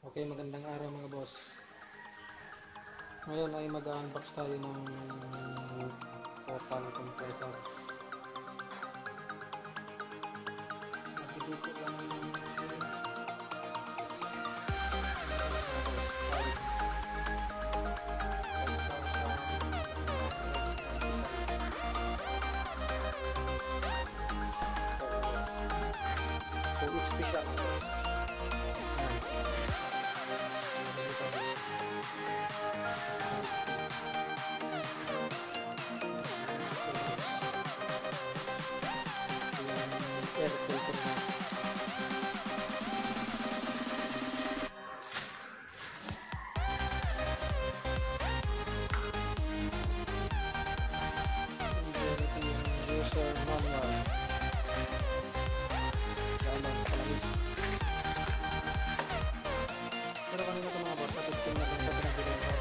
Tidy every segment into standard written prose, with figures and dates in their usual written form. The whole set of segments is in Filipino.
Okay, magandang araw mga boss. Ngayon ay mag-unbox tayo ng total compressor. Dito lang special. Air filter na. User manual. Galang sa langis. Pero kanina ito mga boss, tapos natin sa pinagbilan ko.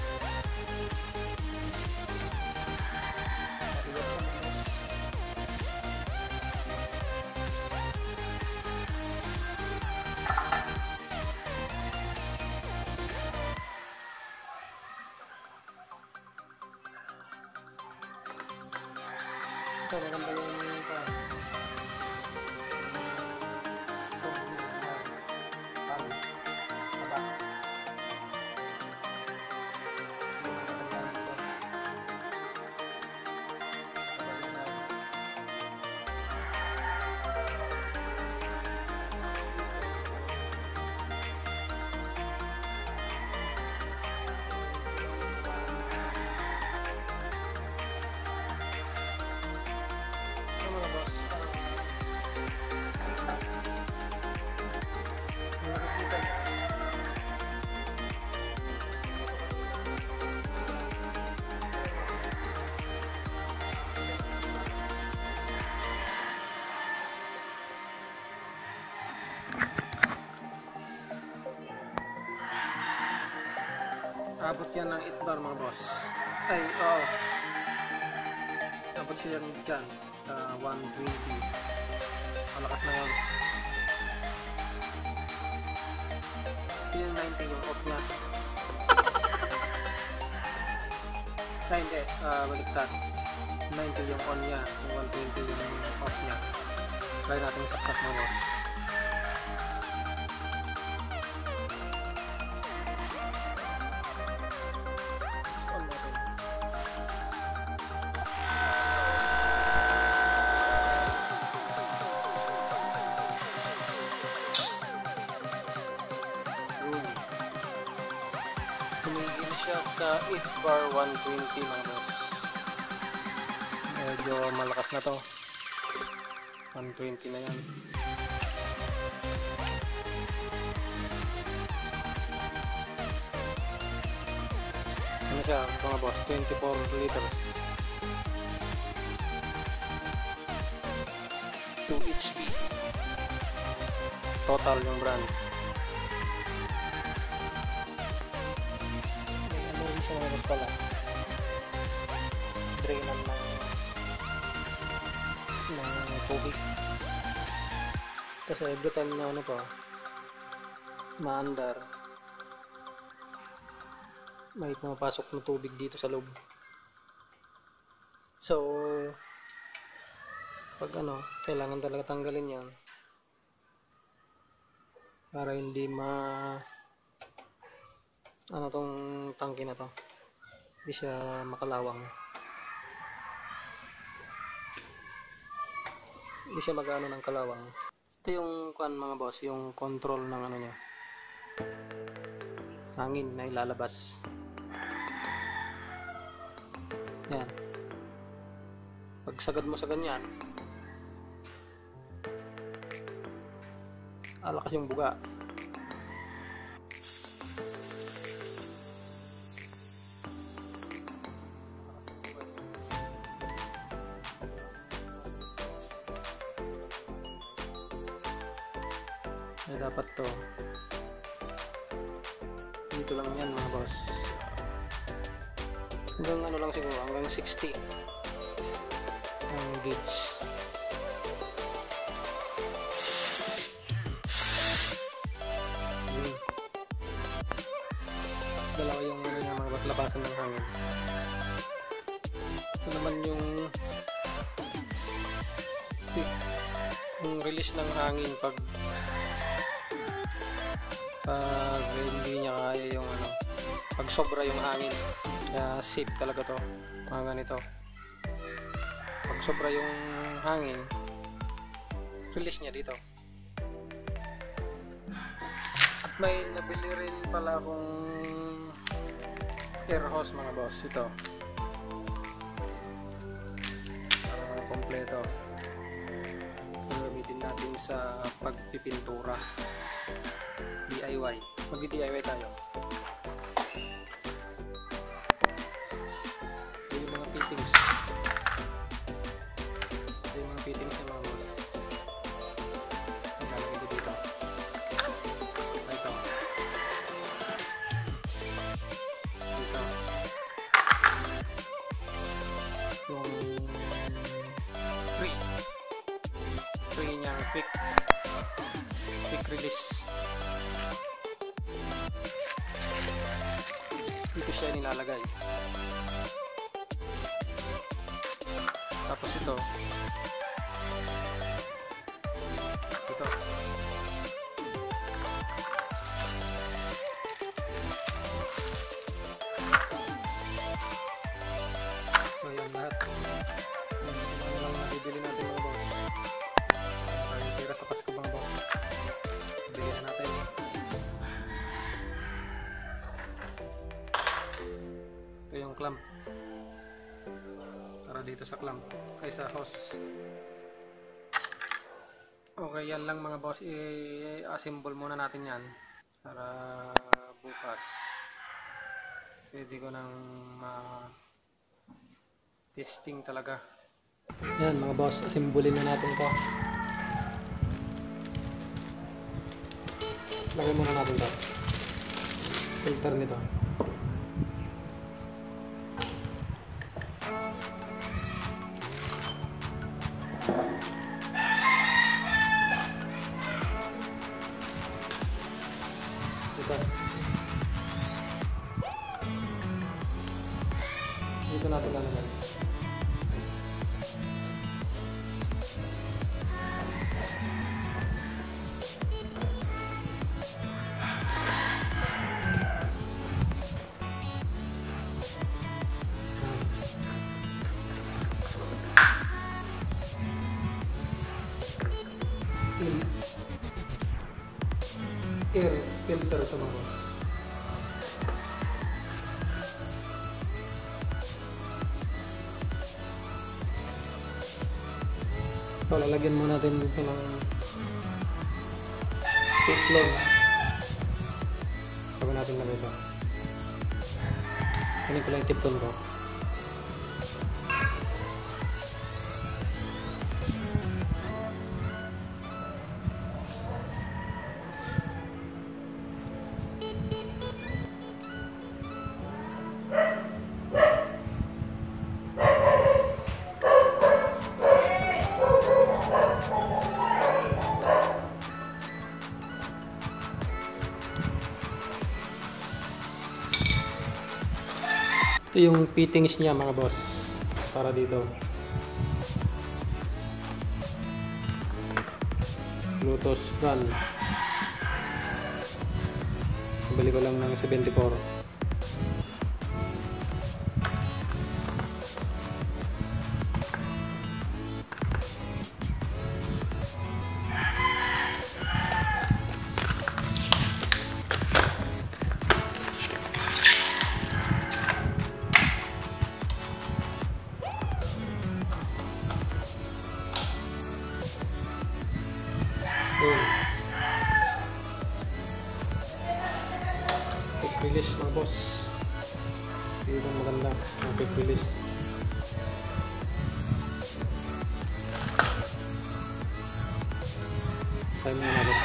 Ito, maganda yung abot yan ng 8 bar mga boss. Ay, oo. Abot siya dyan sa 120. Malakas na yun. Yung 90 yung off niya. Ay, hindi. Baliktad. 90 yung on niya. Yung 120 yung off niya. Try natin saksak mga boss. Tumigil siya sa 8 bar 120 mga boss. Medyo malakas na to. 120 na yan. Ano siya mga boss? 24 liters. 2 HP. Total yung brand. Mga pala drainan ng tubig kasi every time na ano pa maandar may pumapasok na tubig dito sa loob. So pag ano kailangan talaga tanggalin yan para hindi ano tong tangke na to, hindi siya makalawang, hindi siya mag-ano ng kalawang. Ito yung mga boss, yung control ng ano niya, hangin na ilalabas. Yan, pag sagad mo sa ganyan alakas yung buga. Ay, dapat to dito lang yan mga boss, hanggang ano lang siguro, hanggang 60 ang gauge. at labasan ng hangin. Ito naman yung release ng hangin pag hindi niya kaya yung pag sobra yung hangin. Kaya safe talaga to, mga ganito. Pag sobra yung hangin, release niya dito. At may nabili rin pala akong air hose, mga boss. Ito para kompleto, gamitin natin sa pagpipintura, DIY. Mag-DIY tayo. Ito yung mga fittings. Ito yung mga fittings ng mga boss. Maglalagay ko dito. Ito. Dito. Yung free niya, quick release. Dito siya nilalagay. Tapos ito so yan lahat. Ano lang nabibili natin, mga boss. Para tira sa Pasko, mga boss. Bili na natin. Ito yung clamp para dito sa clamp ay sa hose. Okay, yan lang, mga boss. I-assemble muna natin yan para bukas pwede ko nang testing talaga. Yan, mga boss, assemble na natin to. Lagyan muna natin to, filter nito. Dito natin lalagyan. Air filter ito, mga boss. So, lalagyan mo natin dito ng teflon bago natin lagay ito. Kunin ko lang yung teflon ko. Ito yung fittings niya, mga boss, para dito. Bluetooth gun. Bili ko lang ng 74. Quick release, mga boss. Ito ang maganda, ang quick release. Tayo muna natin.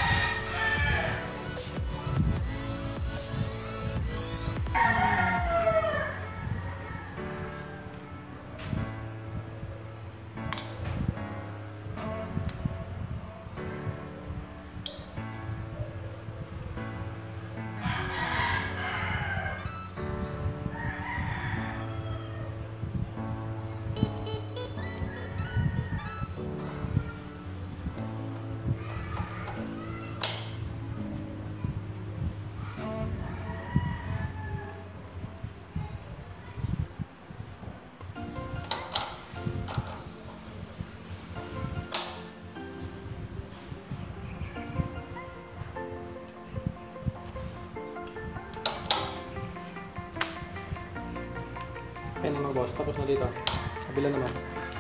Okay na mga boss, tapos na dito. Kabila naman.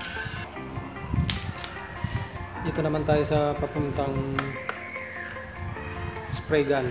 Dito naman tayo sa papuntang spray gun.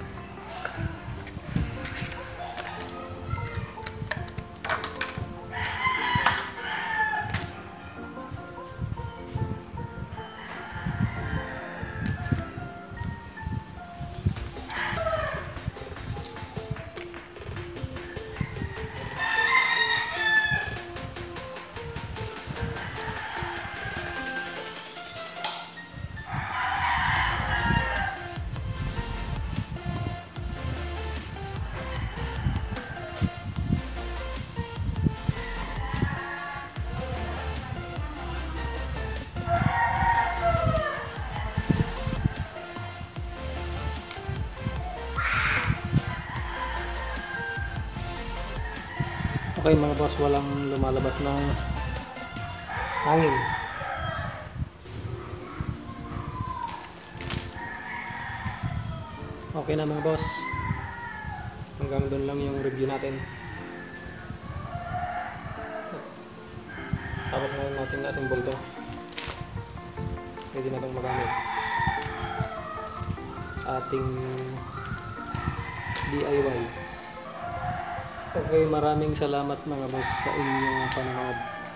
Okay mga boss, walang lumalabas na hangin. Okay na mga boss, hanggang doon lang yung review natin. Tapos ngayon natin bolto, pwede na itong magamit sa ating DIY. Okay, maraming salamat mga boss sa inyong panonood.